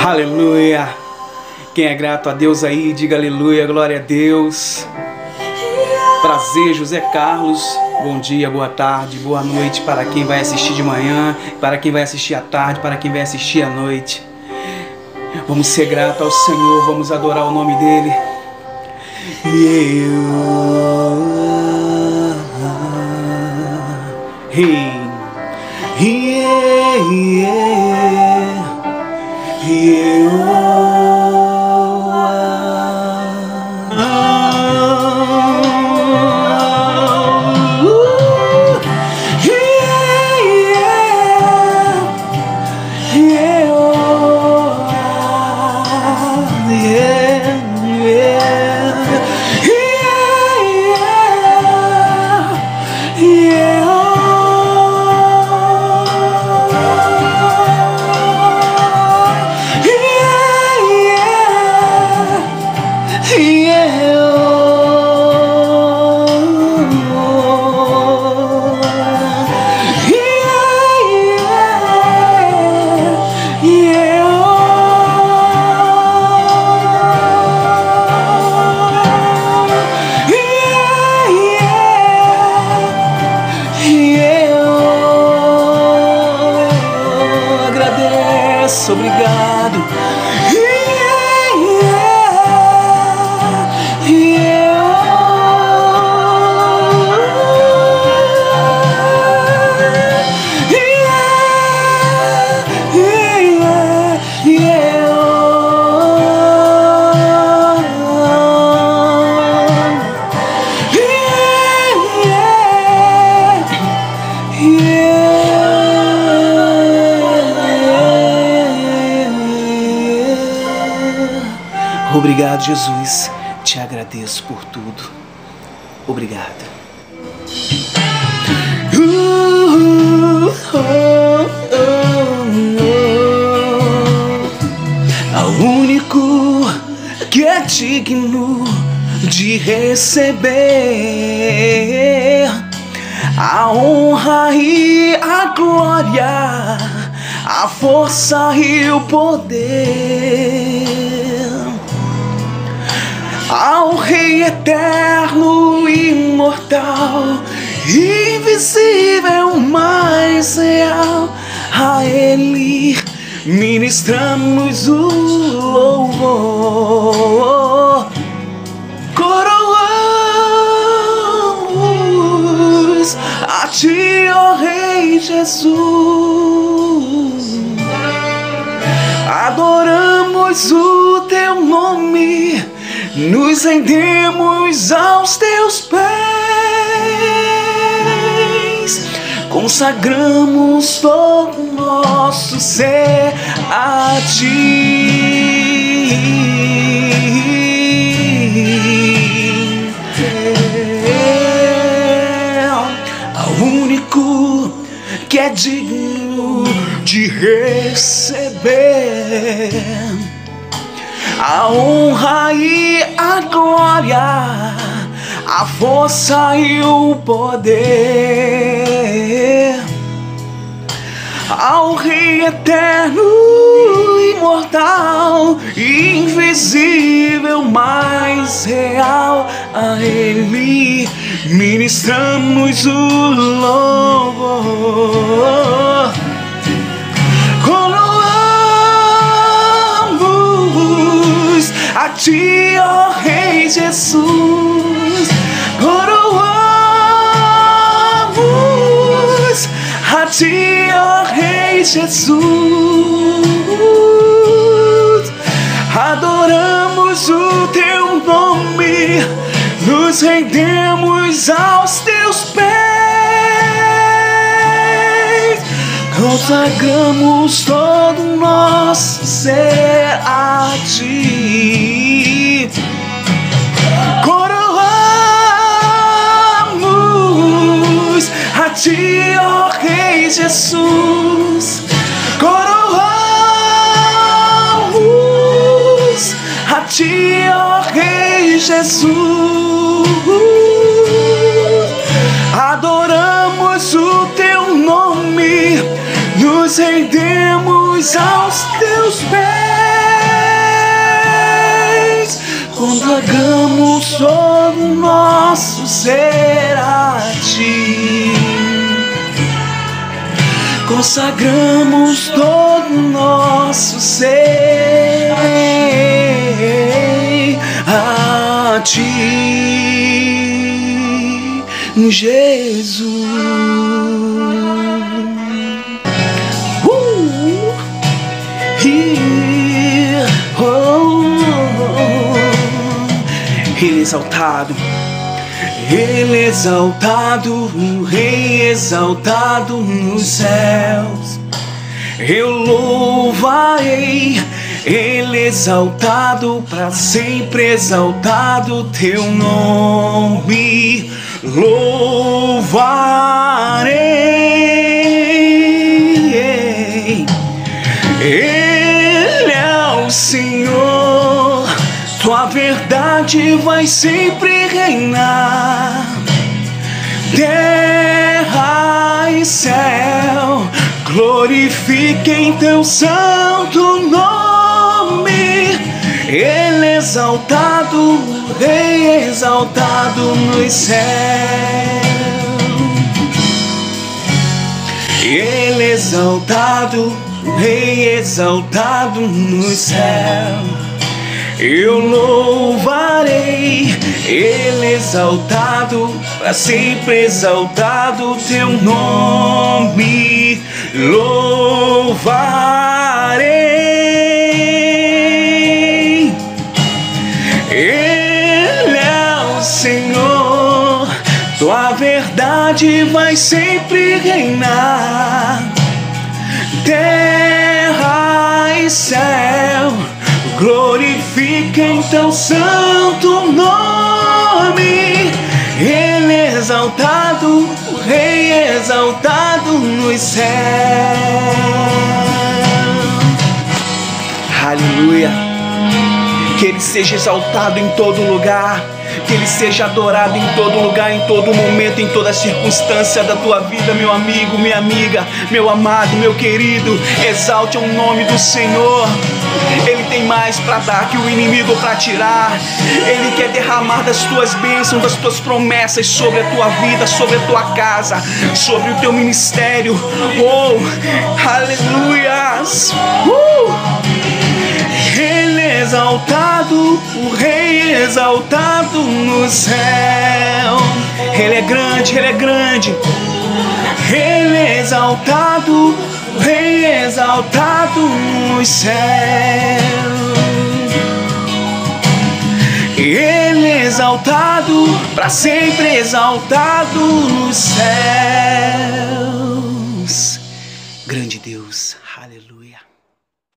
Aleluia. Quem é grato a Deus aí, diga aleluia, glória a Deus. Prazer, José Carlos. Bom dia, boa tarde, boa noite para quem vai assistir de manhã, para quem vai assistir à tarde, para quem vai assistir à noite. Vamos ser gratos ao Senhor, vamos adorar o nome dEle. Obrigado. Obrigado, Jesus. Te agradeço por tudo. Obrigado. Ao único que é digno de receber a honra e a glória, a força e o poder. Ao Rei eterno, imortal, invisível, mais real, a Ele ministramos o louvor. Coroamos a Ti, ó Rei Jesus, adoramos o Teu nome, nos rendemos aos Teus pés, consagramos todo o nosso ser a Ti. Ao único que é digno de receber a honra e a glória, a força e o poder. Ao Rei eterno, imortal, invisível, mais real, a Ele ministramos o louvor. A Ti, ó Rei Jesus, coroamos a Ti, ó Rei Jesus, adoramos o Teu nome, nos rendemos aos Teus pés, consagramos todo o nosso ser a Ti. Coroamos a Ti, ó Rei Jesus, coroamos a Ti, ó Rei Jesus, adoramos o Teu nome, nos rendemos aos Teus pés, ser a Ti. Consagramos todo o nosso ser a Ti, Jesus. Ele exaltado, Ele exaltado, o Rei exaltado nos céus. Eu louvarei, Ele exaltado, para sempre exaltado teu nome. Louvarei, Ele é o Senhor, tua verdade vai sempre reinar. Terra e céu glorifiquem teu santo nome. Ele exaltado, Rei exaltado nos céus. Ele exaltado, Rei exaltado nos céus. Eu louvarei, Ele exaltado, para sempre exaltado teu nome. Louvarei, Ele é o Senhor, tua verdade vai sempre reinar. Terra e céu glorifiquem teu santo nome. Ele exaltado, o Rei exaltado nos céus. Aleluia. Que Ele seja exaltado em todo lugar, que Ele seja adorado em todo lugar, em todo momento, em toda circunstância da tua vida, meu amigo, minha amiga, meu amado, meu querido. Exalte o nome do Senhor. Ele tem mais para dar que o inimigo para tirar. Ele quer derramar das tuas bênçãos, das tuas promessas sobre a tua vida, sobre a tua casa, sobre o teu ministério. Oh, aleluias. Ele exaltado, o Rei exaltado no céu. Ele é grande, Ele é grande. Ele exaltado, o Rei exaltado nos céus. Ele exaltado, para sempre exaltado nos céus. Grande Deus, aleluia.